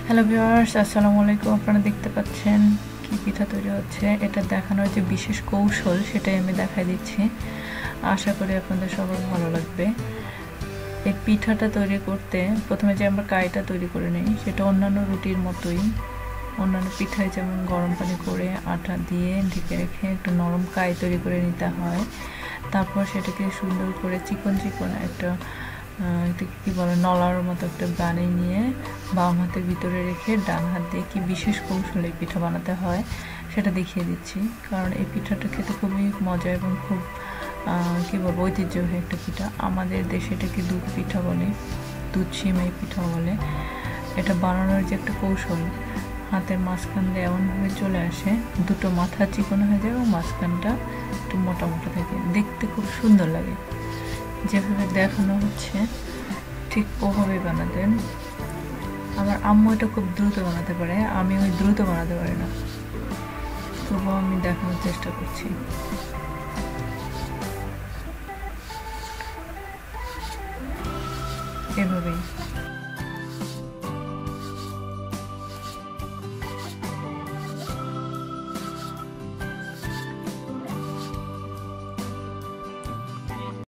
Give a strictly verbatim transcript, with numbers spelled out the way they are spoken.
Hello viewers, আসসালামু আলাইকুম। আপনারা দেখতে পাচ্ছেন কি পিঠা তৈরি হচ্ছে। এটা দেখানোর যে বিশেষ কৌশল সেটাই আমি দেখাই দিচ্ছি। আশা করি আপনাদের সবার ভালো লাগবে। এই পিঠাটা তৈরি করতে প্রথমে যে আমরা কাইটা তৈরি করে নিই, সেটা অন্যান্য রুটির মতোই অন্যান্য পিঠায় যেমন গরম পানি করে আটা দিয়ে ঢেকে রেখে একটু নরম কাই তৈরি করে নিতে হয়। তারপর সেটাকে সুন্দর করে চিকন চিকন একটা এটাকে কী বলে নলার মতো একটা বানিয়ে নিয়ে বাম হাতের ভিতরে রেখে ডান হাত দিয়ে কি বিশেষ কৌশলে পিঠা বানাতে হয় সেটা দেখিয়ে দিচ্ছি। কারণ এই পিঠাটা খেতে খুবই মজা এবং খুব কী বলবো ঐতিহ্যবাহী একটা পিঠা। আমাদের দেশে এটাকে দুধ পিঠা বলে, দুধ সিমাই পিঠা বলে। এটা বানানোর যে একটা কৌশল, হাতের মাঝখান দিয়ে এমনভাবে চলে আসে দুটো মাথা চিকন হয়ে যায় এবং মাঝখানটা একটু মোটা মোটা থাকে, দেখতে খুব সুন্দর লাগে। যেভাবে দেখানো হচ্ছে ঠিক ওভাবেই বানাতেন। আমার আম্মু এটা খুব দ্রুত বানাতে পারে, আমি ওই দ্রুত বানাতে পারি না, তবুও আমি দেখানোর চেষ্টা করছি। এভাবেই